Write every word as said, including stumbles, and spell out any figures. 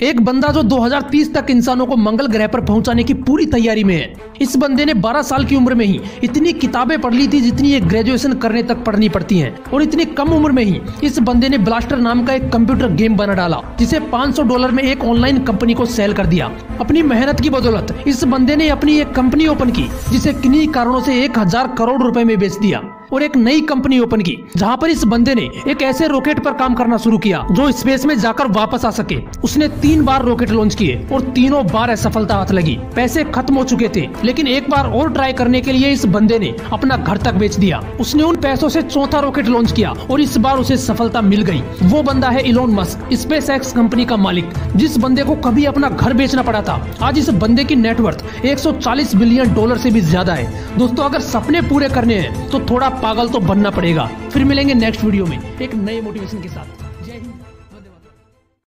एक बंदा जो दो हज़ार तीस तक इंसानों को मंगल ग्रह पर पहुंचाने की पूरी तैयारी में है। इस बंदे ने बारह साल की उम्र में ही इतनी किताबें पढ़ ली थी जितनी एक ग्रेजुएशन करने तक पढ़नी पड़ती हैं, और इतनी कम उम्र में ही इस बंदे ने ब्लास्टर नाम का एक कंप्यूटर गेम बना डाला जिसे पाँच सौ डॉलर में एक ऑनलाइन कंपनी को सेल कर दिया। अपनी मेहनत की बदौलत इस बंदे ने अपनी एक कंपनी ओपन की जिसे किन्हीं कारणों से एक हजार करोड़ रुपए में बेच दिया, और एक नई कंपनी ओपन की जहां पर इस बंदे ने एक ऐसे रॉकेट पर काम करना शुरू किया जो स्पेस में जाकर वापस आ सके। उसने तीन बार रॉकेट लॉन्च किए और तीनों बार असफलता हाथ लगी। पैसे खत्म हो चुके थे, लेकिन एक बार और ट्राई करने के लिए इस बंदे ने अपना घर तक बेच दिया। उसने उन पैसों से चौथा रॉकेट लॉन्च किया और इस बार उसे सफलता मिल गई। वो बंदा है Elon Musk, space X company का मालिक। जिस बंदे को कभी अपना घर बेचना पड़ा था, आज इस बंदे की नेटवर्थ एक सौ चालीस बिलियन डॉलर से भी ज्यादा है। दोस्तों, अगर सपने पूरे करने हैं तो थोड़ा पागल तो बनना पड़ेगा। फिर मिलेंगे नेक्स्ट वीडियो में एक नए मोटिवेशन के साथ।